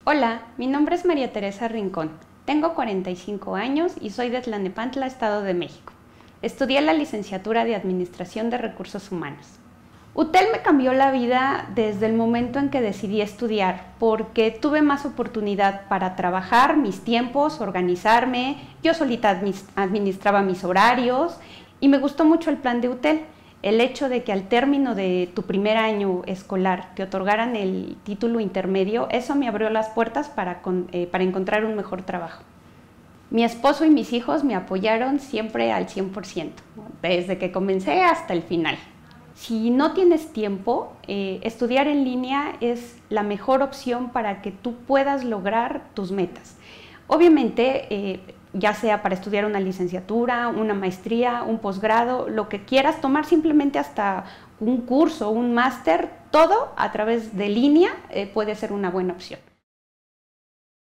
Hola, mi nombre es María Teresa Rincón. Tengo 45 años y soy de Tlalnepantla, Estado de México. Estudié la licenciatura de Administración de Recursos Humanos. UTEL me cambió la vida desde el momento en que decidí estudiar, porque tuve más oportunidad para trabajar mis tiempos, organizarme, yo solita administraba mis horarios y me gustó mucho el plan de UTEL. El hecho de que al término de tu primer año escolar te otorgaran el título intermedio, eso me abrió las puertas para encontrar un mejor trabajo. Mi esposo y mis hijos me apoyaron siempre al 100%, ¿no? Desde que comencé hasta el final. Si no tienes tiempo, estudiar en línea es la mejor opción para que tú puedas lograr tus metas. Obviamente, ya sea para estudiar una licenciatura, una maestría, un posgrado, lo que quieras tomar, simplemente hasta un curso, un máster, todo a través de línea puede ser una buena opción.